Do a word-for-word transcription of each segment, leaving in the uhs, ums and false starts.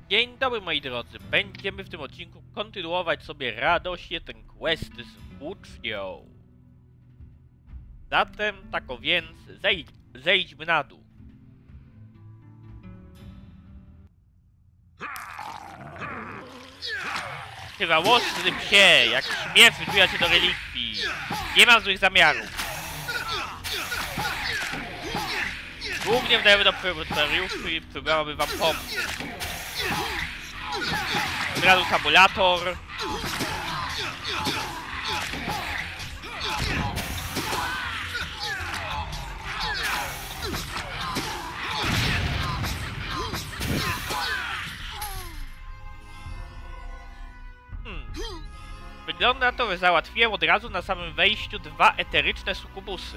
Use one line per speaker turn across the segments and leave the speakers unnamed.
Dzień dobry moi drodzy, będziemy w tym odcinku kontynuować sobie radośnie ten quest z włócznią. Zatem, tako więc, zejdź, zejdźmy na dół. Ty żałosny psie, jak śmierć wybija się do relikwii. Nie mam złych zamiarów. Głównie wdajemy do proletariuszu i próbowałby wam pomóc. Od razu tabulator. Hmm. Wygląda na to, że załatwiłem od razu na samym wejściu dwa eteryczne sukubusy.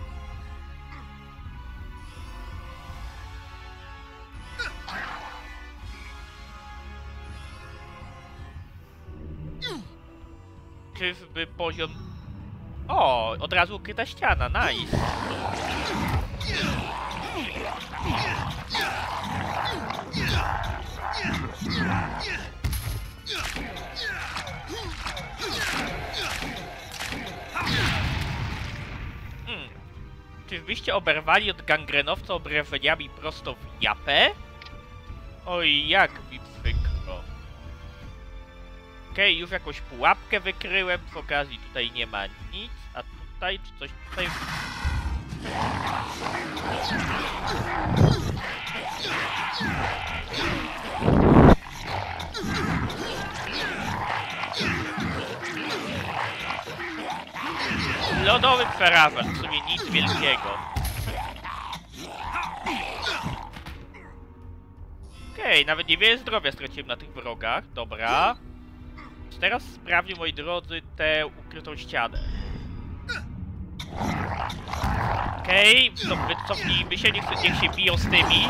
Czyżby poziom... O, od razu ukryta ściana, nice. Hmm. Czyżbyście oberwali od gangrenowca obrażeniami prosto w japę? Oj, jak mi przykro. Okej, okay, już jakąś pułapkę wykryłem, przy okazji tutaj nie ma nic, a tutaj czy coś tutaj... Lodowy przerażacz, w sumie nic wielkiego. Okej, okay, nawet niewiele zdrowia straciłem na tych wrogach, dobra. Teraz sprawdźmy, moi drodzy, tę ukrytą ścianę. Okej, okay, to wycofnijmy się, niech, niech się biją z tymi.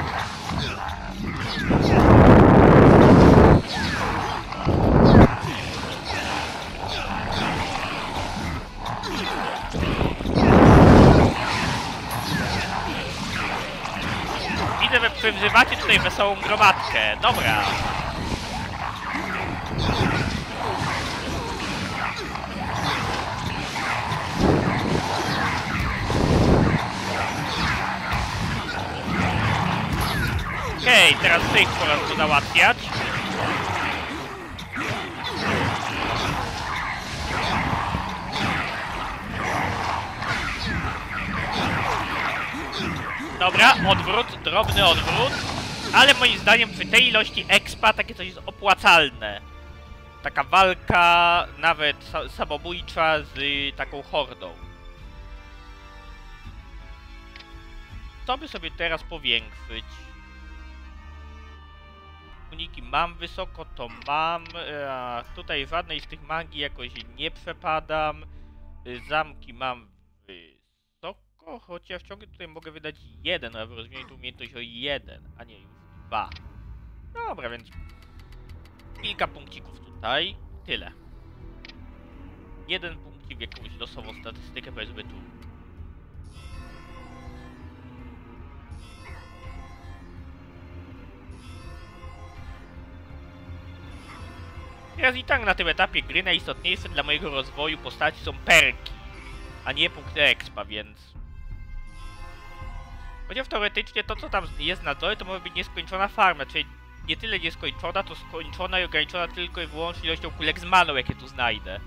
Widzę, że przywzywacie tutaj wesołą gromadkę. Dobra. Okej, okay, teraz tych pora tu załatwiać. Dobra, odwrót, drobny odwrót. Ale moim zdaniem przy tej ilości expa takie coś jest opłacalne. Taka walka nawet samobójcza z taką hordą. Co by sobie teraz powiększyć? Uniki mam wysoko, to mam. A, tutaj żadnej z tych magii jakoś nie przepadam. Zamki mam wysoko, chociaż ciągle tutaj mogę wydać jeden, aby rozwinąć tu umiejętność o jeden, a nie już dwa. Dobra, więc kilka punkcików tutaj. Tyle. Jeden punkcik w jakąś losową statystykę, powiedzmy tu. Teraz i tak na tym etapie gry najistotniejsze dla mojego rozwoju postaci są perki, a nie punkty expa, więc... Chociaż teoretycznie to, co tam jest na dole, to może być nieskończona farma, czyli nie tyle nieskończona, to skończona i ograniczona tylko i wyłącznie ilością kulek z maną, jakie tu znajdę.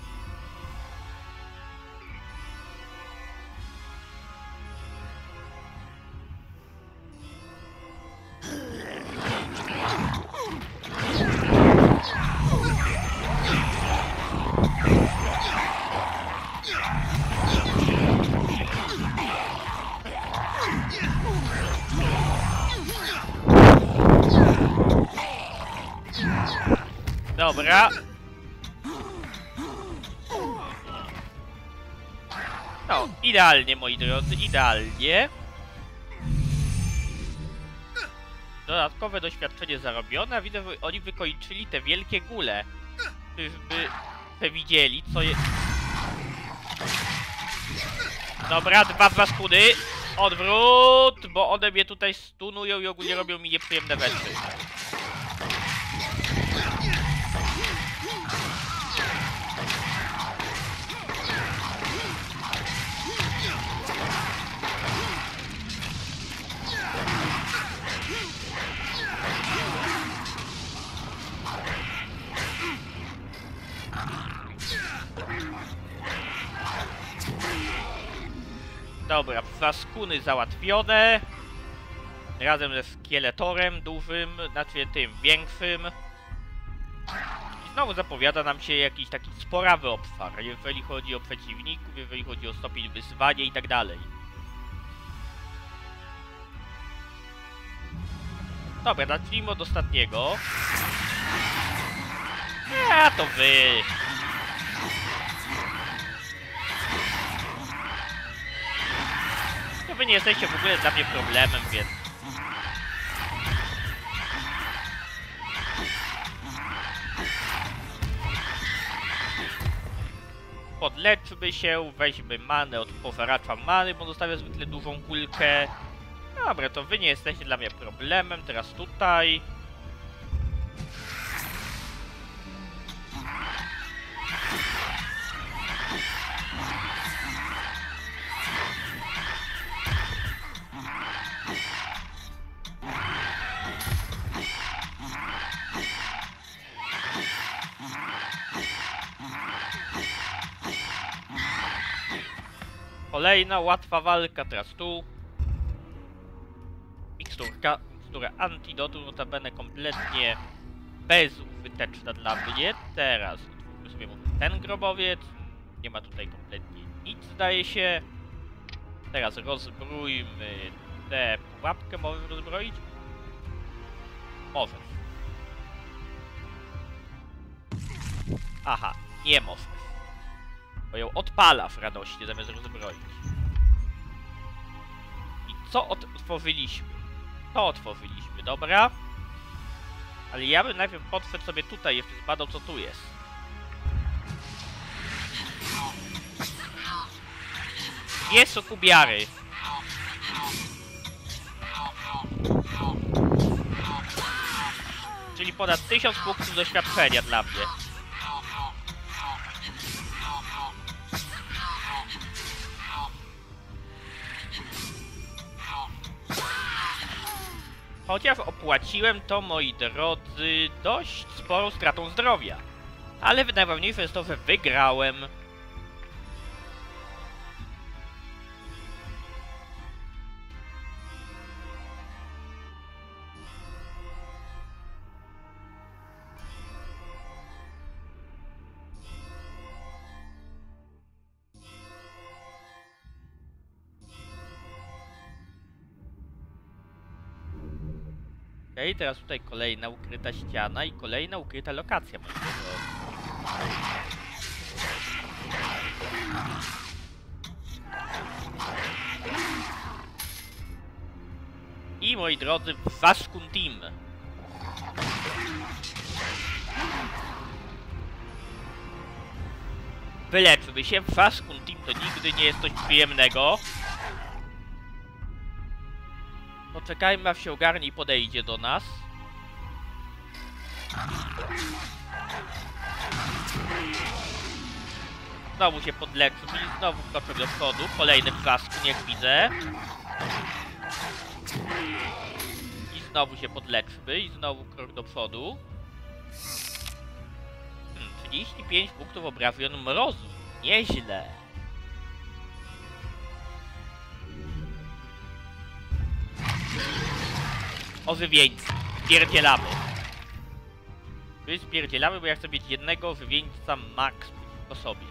Dobra. No, idealnie, moi drodzy, idealnie. Dodatkowe doświadczenie zarobione, a widzę, że oni wykończyli te wielkie gule. Czyżby przewidzieli, co je... Dobra, dwa paskudy. Odwrót, bo one mnie tutaj stunują i ogólnie robią mi nieprzyjemne rzeczy. Dobra, Waskuny załatwione. Razem ze Skeletorem dużym, znaczy tym większym. I znowu zapowiada nam się jakiś taki sporawy obszar, jeżeli chodzi o przeciwników, jeżeli chodzi o stopień wyzwania i tak dalej. Dobra, zacznijmy od ostatniego. A to wy. To wy nie jesteście w ogóle dla mnie problemem, więc... Podleczmy się, weźmy manę od pożeracza many, bo zostawia zwykle dużą kulkę. Dobra, to wy nie jesteście dla mnie problemem, teraz tutaj. Kolejna łatwa walka, teraz tu. Miksturka, mikstura antidotu, notabene kompletnie bezużyteczna dla mnie. Teraz otwórzmy sobie może ten grobowiec. Nie ma tutaj kompletnie nic, zdaje się. Teraz rozbrójmy tę pułapkę. Możesz rozbroić? Możesz. Aha, nie możesz. Bo ją odpalasz radośnie zamiast rozbroić. I co otworzyliśmy? To otworzyliśmy, dobra? Ale ja bym najpierw podszedł sobie tutaj, jeszcze zbadał co tu jest. Dwie sokubiary. Czyli ponad tysiąc punktów doświadczenia dla mnie. Chociaż opłaciłem to, moi drodzy, dość sporą stratą zdrowia. Ale najważniejsze jest to, że wygrałem. Okej, okay, teraz tutaj kolejna ukryta ściana i kolejna ukryta lokacja. I moi drodzy, Waskun Team. Wyleczmy się, Waskun Team to nigdy nie jest coś przyjemnego. Poczekajmy, aż się ogarnie i podejdzie do nas. Znowu się podleczył i znowu kroczę do przodu. Kolejny Waskun, jak widzę. I znowu się podleczymy i znowu krok do przodu. Hmm, trzydzieści pięć punktów obrażeń mrozu. Nieźle. Ożywieńcy. Spierdzielamy. My spierdzielamy, bo ja chcę mieć jednego ożywieńca max przeciwko sobie.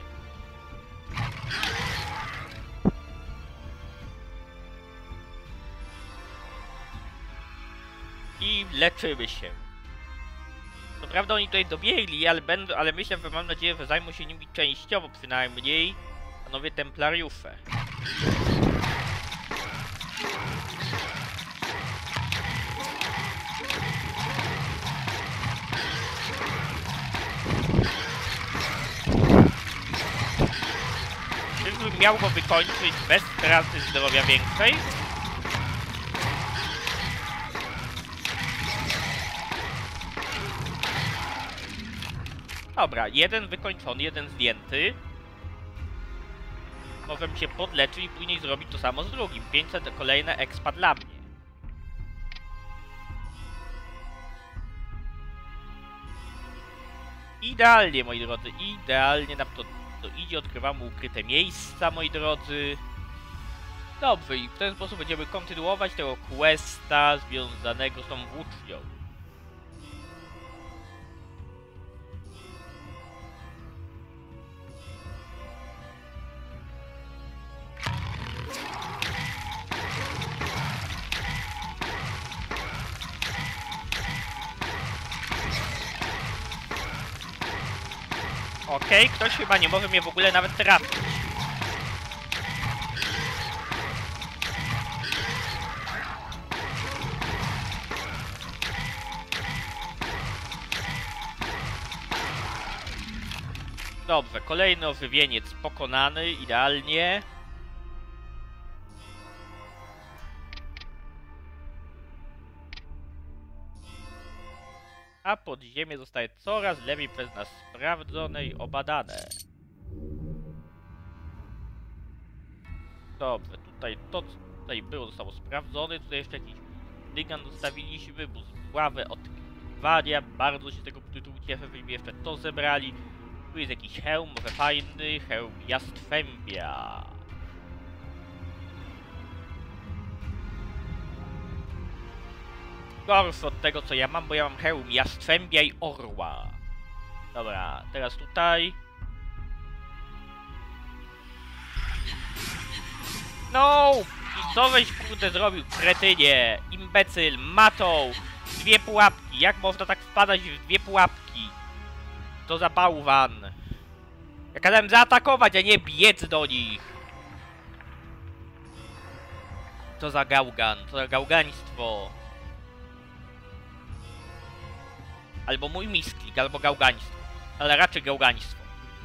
I leczymy się. Co prawda oni tutaj dobiegli, ale będą, ale myślę, że mam nadzieję, że zajmą się nimi częściowo przynajmniej panowie templariusze. Czyżbym miał go wykończyć bez straty zdrowia większej? Dobra, jeden wykończony, jeden zdjęty. Możemy się podleczyć i później zrobić to samo z drugim. pięćset to kolejne expa dla mnie. Idealnie, moi drodzy, idealnie nam to, to idzie. Odkrywamy ukryte miejsca, moi drodzy. Dobrze, i w ten sposób będziemy kontynuować tego questa związanego z tą włócznią. Okej, okay, ktoś chyba nie może mnie w ogóle nawet trafić. Dobrze, kolejny ożywieniec pokonany, idealnie. A podziemie zostaje coraz lepiej przez nas sprawdzone i obadane. Dobrze, tutaj to, co tutaj było, zostało sprawdzone. Tutaj jeszcze jakiś dygan zostawiliśmy, buławę odkrywania. Bardzo się z tego tytułu cieszę, żeśmy jeszcze to zebrali. Tu jest jakiś hełm, może fajny, hełm jastrzębia. Gorszy od tego, co ja mam, bo ja mam hełm jastrzębia i orła. Dobra, teraz tutaj. No! I co weź kurde zrobił, kretynie? Imbecyl, matą! Dwie pułapki, jak można tak wpadać w dwie pułapki? To za bałwan. Ja kazałem zaatakować, a nie biec do nich. Co za gałgan, co za gałgaństwo. Albo mój misklik, albo gałgaństwo. Ale raczej gałgaństwo.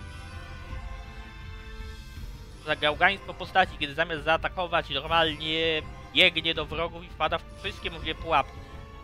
Co za gałgaństwo postaci, kiedy zamiast zaatakować normalnie biegnie do wrogów i wpada w wszystkie możliwe pułapki.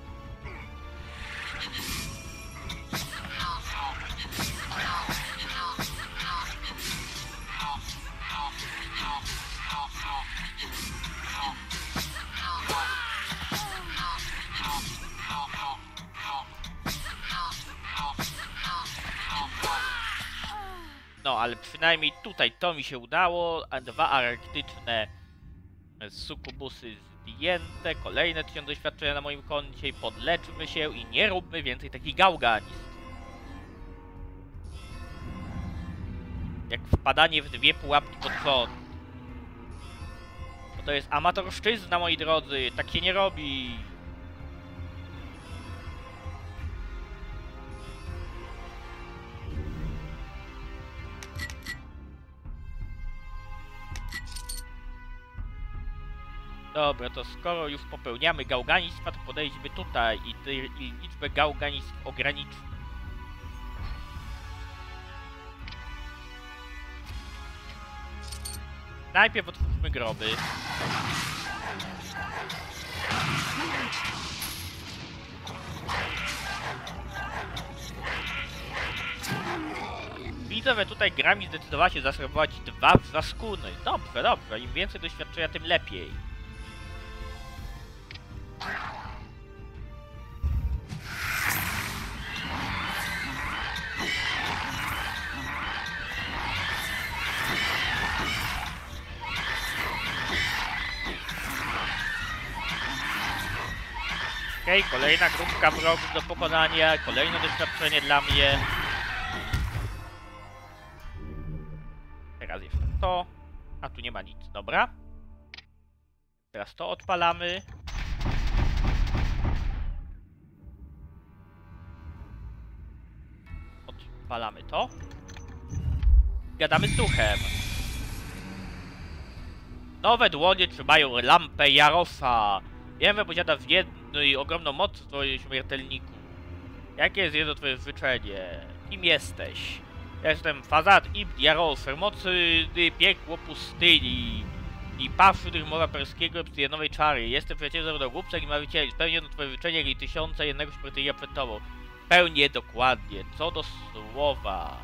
No, ale przynajmniej tutaj to mi się udało, a dwa arktyczne sukubusy zdjęte, kolejne tysiąc doświadczenia na moim koncie, podleczmy się i nie róbmy więcej takich gałganistw. Jak wpadanie w dwie pułapki pod rząd. Bo to jest amatorszczyzna, moi drodzy, tak się nie robi. Dobra, to skoro już popełniamy gałganistwa, to podejdźmy tutaj i, ty, i liczbę gałganistw ograniczmy. Najpierw otwórzmy groby. Widzę, że tutaj gra mi zdecydowała się zaserwować dwa wrzaskuny. Dobrze, dobrze, im więcej doświadczenia, tym lepiej. Okej, okay, kolejna grupka wrogów do pokonania, kolejne doświadczenie dla mnie. Teraz jeszcze to, a tu nie ma nic, dobra. Teraz to odpalamy. Odpalamy to. Gadamy z duchem. Nowe dłonie trzymają lampę Jarosa. Wiem, że posiada w jednej ogromną moc w twoim śmiertelniku. Jakie jest jedno twoje życzenie? Kim jesteś? Ja jestem Fazad ibn Jaros, mocy piekło pustyni i paszczych morza perskiego i pstyjanowej czary. Jestem przyjacielem zarówno głupcem i marzycieli. Spełnię jedno twoje życzenie, jak i tysiące jednego śmiertelnika przed tobą. Pełnię dokładnie. Co do słowa.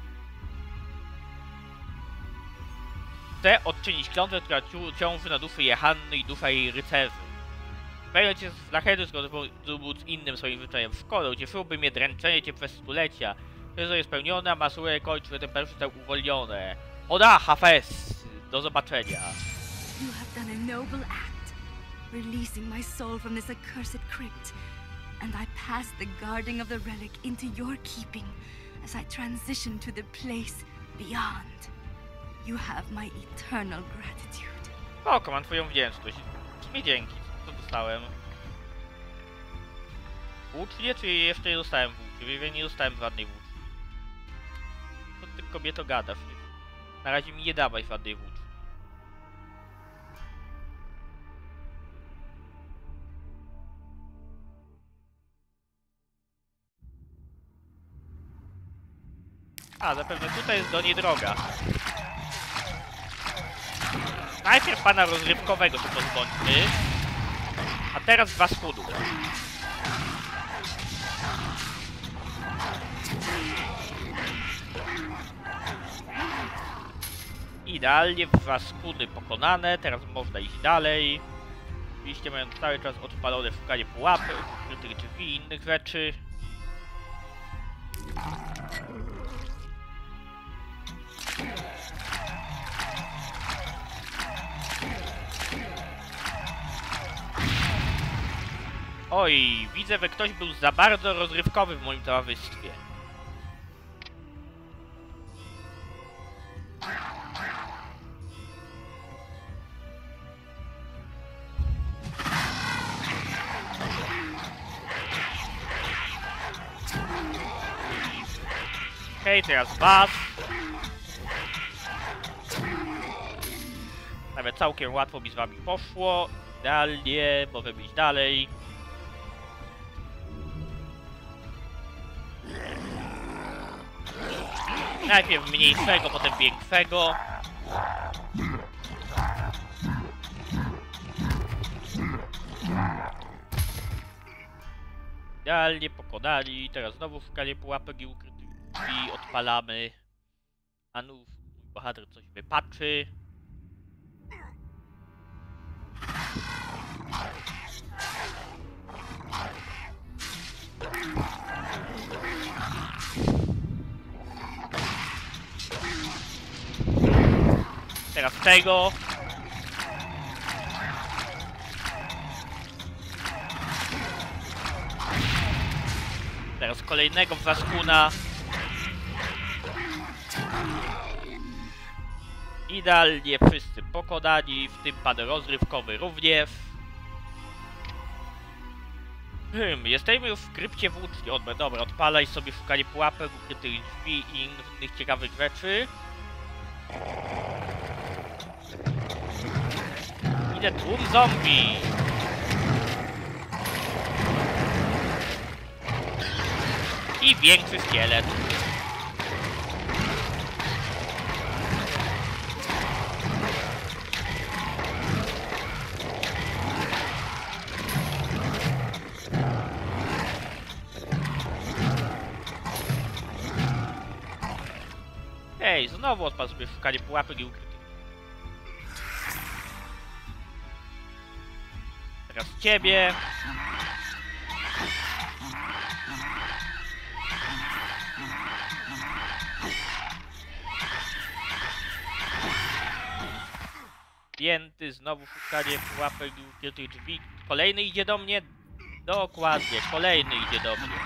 Chcę odczynić klątwę, która ciąży na duszy Jehanny i dusza jej rycerzy. Pełnię cię z zachęty, skoro pomóc innym swoim życzeniem. W szkole ucieszyłoby mnie dręczenie cię przez stulecia. To jest spełnione, a Masure kończy, że ten pierwszy został uwolnione. Oda, Hafez! Do zobaczenia.
You have done a noble act, releasing my soul from this accursed crypt, and I pass the guarding of the relic into your keeping as I transition to the place beyond. You have my eternal gratitude.
Spoko, mam twoją wdzięczność. W sumie dzięki. Co dostałem? Włócznie, czy jeszcze nie dostałem włóczy? Ja nie dostałem żadnej włóczy. Co ty, kobieto, gadasz? Na razie mi nie dawaj żadnej włóczy. A, zapewne tutaj jest do niej droga. Najpierw pana rozrywkowego się pozbądźmy, a teraz dwa schudów. Idealnie, dwa skuny pokonane, teraz można iść dalej. Oczywiście mając cały czas odpalone szukanie pułapy, ukrytych drzwi i innych rzeczy. Oj, widzę, że ktoś był za bardzo rozrywkowy w moim towarzystwie. Okej, okay, teraz was. Nawet całkiem łatwo mi z wami poszło. Idealnie, możemy iść dalej. Najpierw mniejszego, potem większego. Idealnie pokonali. Teraz znowu szukanie pułapek i ukrytych drzwi. Odpalamy. A nu, mój bohater coś wypatrzy. Teraz tego. Teraz kolejnego waskuna. Idealnie wszyscy pokonani, w tym pan rozrywkowy również. Hmm, jesteśmy już w krypcie włóczni. Odbę, dobra, odpalaj sobie szukanie pułapek, ukrytych drzwi i innych ciekawych rzeczy. Idę tłum zombie. I większy szkielet. Ej, znowu odpal sobie szukanie pułapek i ukrytych. Teraz ciebie. Pięty, znowu szukanie pułapek i ukrytych drzwi. Kolejny idzie do mnie. Dokładnie, kolejny idzie do mnie.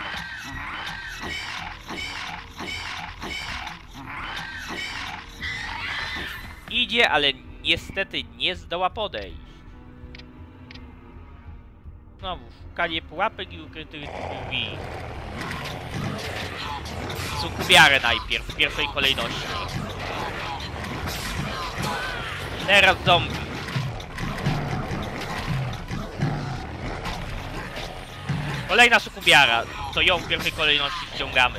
Idzie, ale niestety nie zdoła podejść. Znowu szukanie pułapek i ukrytych drzwi. Sukubiarę najpierw, w pierwszej kolejności. Teraz zombie. Kolejna sukubiara, to ją w pierwszej kolejności ściągamy.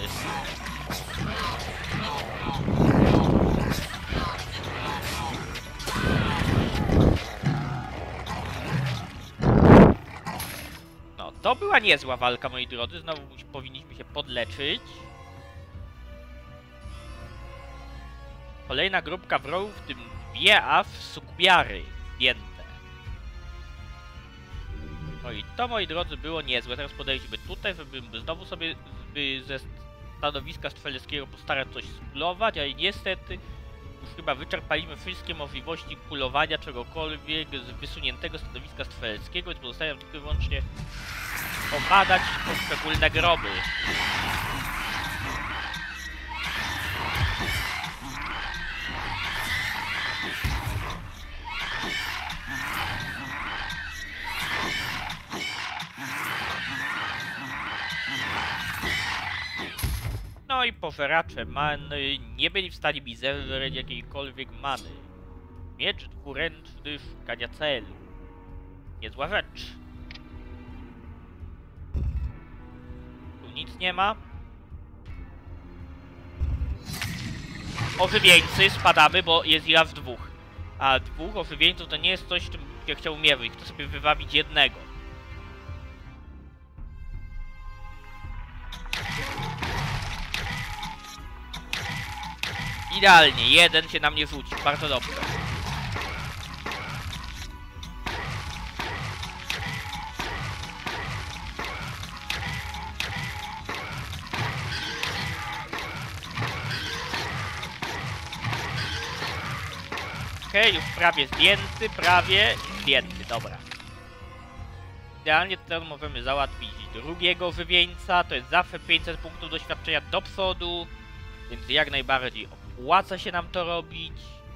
No, to była niezła walka, moi drodzy. Znowu powinniśmy się podleczyć. Kolejna grupka wrogów, w tym dwie A W sukubiary zdjęte. No i to, moi drodzy, było niezłe. Teraz podejdźmy tutaj, żeby znowu sobie by ze stanowiska strzeleckiego postarać coś splulować, ale niestety Już chyba wyczerpaliśmy wszystkie możliwości kulowania czegokolwiek z wysuniętego stanowiska strzeleckiego, więc pozostaje nam tylko i wyłącznie obadać poszczególne groby. No i pożeracze many nie byli w stanie mi zebrać jakiejkolwiek many. Miecz dwuręczny szukania celu. Niezła rzecz. Tu nic nie ma. Ożywieńcy, spadamy, bo jest ich aż dwóch. A dwóch ożywieńców to nie jest coś, czym ja chciał mierzyć. Chcę sobie wywabić jednego. Idealnie, jeden się na mnie rzucił, bardzo dobrze. Okej, okay, już prawie zdjęty, prawie zdjęty, dobra. Idealnie teraz możemy załatwić drugiego żywieńca, to jest zawsze pięćset punktów doświadczenia do przodu, więc jak najbardziej opłaca się nam to robić.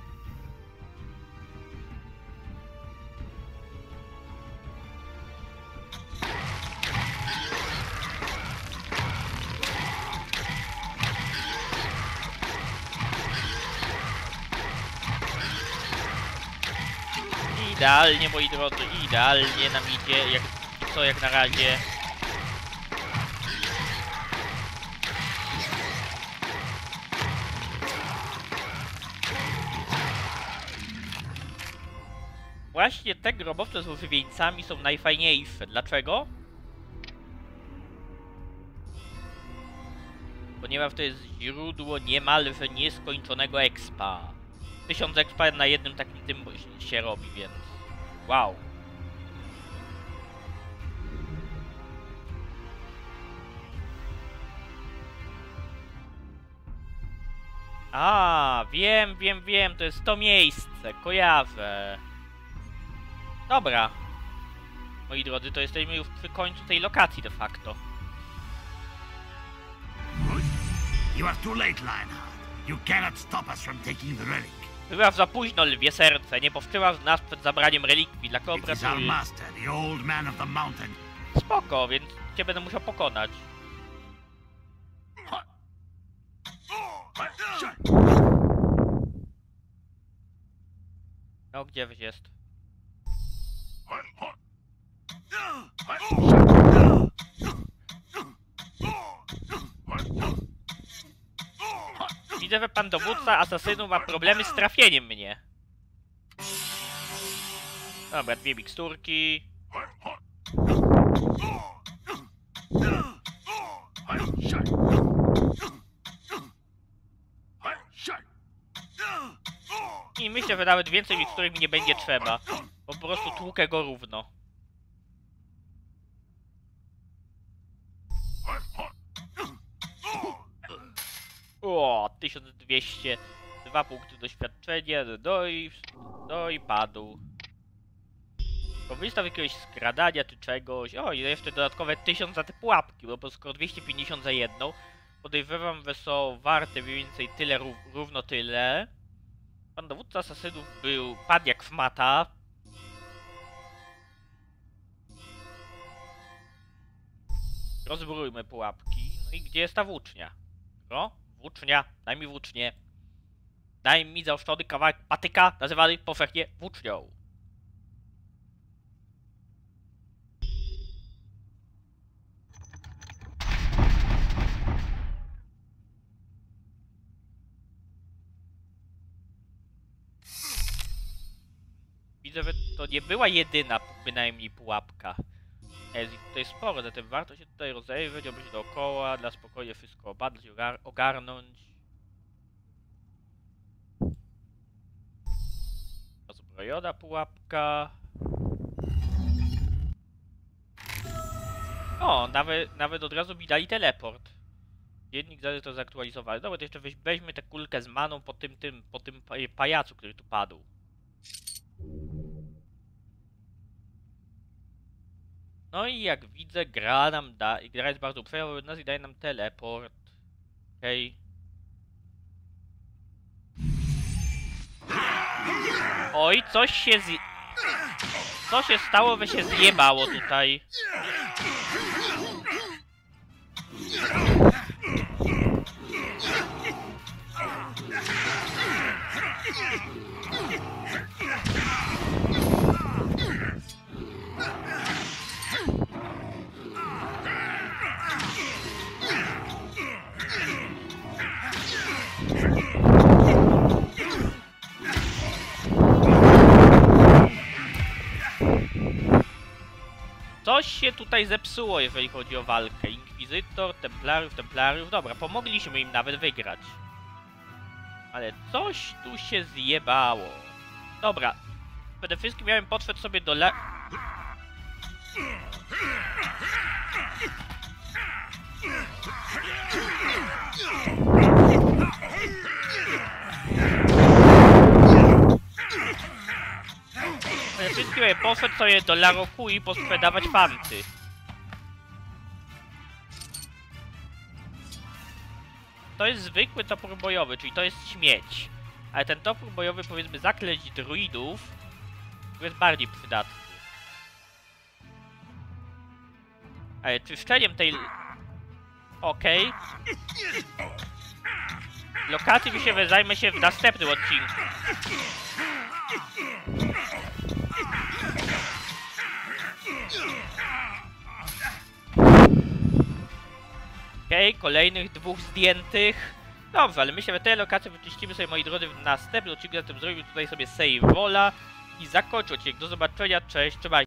Idealnie, moi drodzy, idealnie nam idzie, jak co jak na razie. Właśnie te grobowce z ożywieńcami są najfajniejsze. Dlaczego? Ponieważ to jest źródło niemalże nieskończonego expa. Tysiąc expa na jednym takim tym się robi, więc... Wow. A, wiem, wiem, wiem, to jest to miejsce, kojarzę. Dobra. Moi drodzy, to jesteśmy już przy końcu tej lokacji de facto.
You are too late, Lionheart. You cannot stop us from taking the relic.
Byłaś za późno, lwie serce. Nie powstrzymasz nas przed zabraniem relikwii dla
It is our master, the old man of the mountain.
Spoko, więc cię będę musiał pokonać. No, gdzie wy jest? Widzę, że pan dowódca asasynów ma problemy z trafieniem mnie. Dobra, dwie miksturki. I myślę, że nawet więcej miksturek mi nie będzie trzeba. Po prostu tłukę go równo. O, tysiąc dwieście, dwa punkty doświadczenia, no i, no i padł. Wystaw jakiegoś skradania czy czegoś. O, i jeszcze dodatkowe tysiąc za te pułapki, bo skoro dwieście pięćdziesiąt za jedną, podejrzewam, że są warte mniej więcej tyle, równo tyle. Pan dowódca asasynów był, padł jak w mata. Rozbrójmy pułapki. No i gdzie jest ta włócznia? No, włócznia, daj mi włócznię. Daj mi zaoszczony kawałek patyka, nazywany powszechnie włócznią. Widzę, że to nie była jedyna bynajmniej pułapka. Jest ich tutaj sporo, zatem warto się tutaj rozejrzeć, obejrzeć dookoła, dla spokojnie wszystko obadać, ogar ogarnąć. Rozbrojona pułapka. O, nawet, nawet od razu mi dali teleport. Dziennik zaraz to zaktualizowany. Dobra, to jeszcze weź, weźmy tę kulkę z maną po tym, tym, po tym pa- pajacu, który tu padł. No i jak widzę, gra nam da... Gra jest bardzo uprzejma wobec nas i daje nam teleport. Okej. Oj, coś się zje... Co się stało, że się zjebało tutaj? Coś się tutaj zepsuło, jeżeli chodzi o walkę. Inkwizytor, Templariów, Templariów. Dobra, pomogliśmy im nawet wygrać. Ale coś tu się zjebało. Dobra. Przede wszystkim miałem potrzeć sobie do la... Przede wszystkim miałem potrzeć sobie do Laroku i posprzedawać fanty. To jest zwykły topór bojowy, czyli to jest śmieć. Ale ten topór bojowy, powiedzmy, zakleć druidów, jest bardziej przydatny. Ale czyszczeniem tej... Okej. Okay. Lokacji mi się zajmę się w następnym odcinku. Okej, okay, kolejnych dwóch zdjętych. Dobrze, ale myślę, że te lokacje wyczyścimy sobie, moi drodzy, w następnym odcinku. Zatem zrobimy tutaj sobie save rolla i zakończyć odcinek. Do zobaczenia, cześć, trzymajcie.